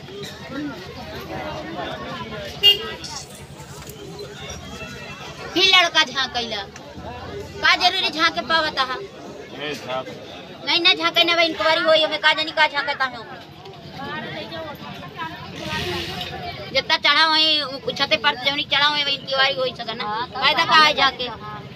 फिर लड़का झाँकैला का जरूरी झाँके पावता हा नहीं ना झाँके ना इंक्वायरी होई हमें का जानी का झाँकता है जितना चढ़ा वही छते पर जवनी चढ़ा वही इंक्वायरी होई सकना फायदा का है जाके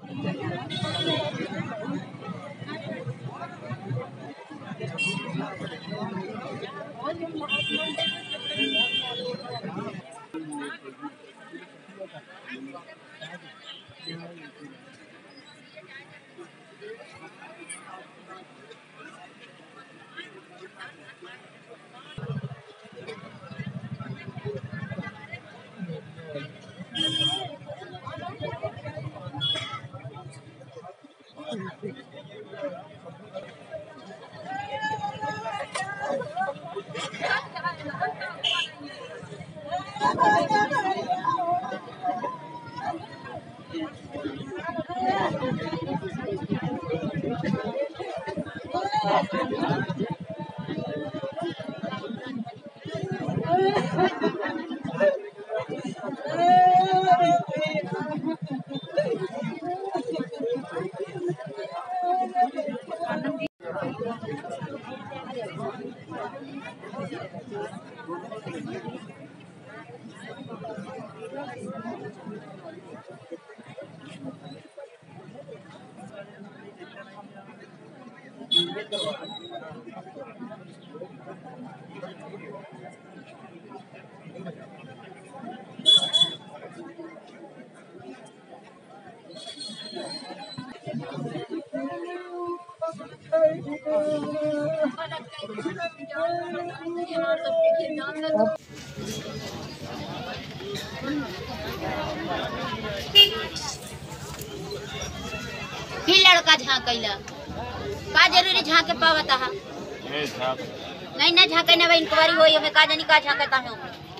फिर लड़का झाँकैला का जरूरी झाँके पावता हा नहीं ना झाँके ना इंक्वायरी होई हमें का जानी का झाँकता है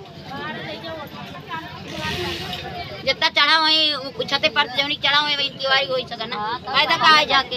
जितना चढ़ा वही छते पर जवनी चढ़ा वही इंक्वायरी होई सकना फायदा का है जाके